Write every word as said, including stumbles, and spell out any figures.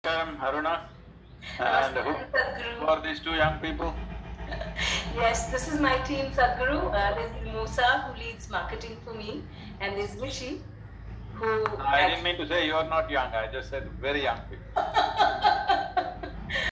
Namaskaram, Haruna. And who, who are these two young people? Yes, this is my team, Sadhguru. Uh, there's Musa, who leads marketing for me, and there's Mishi, who... I didn't mean to say you are not young, I just said very young people.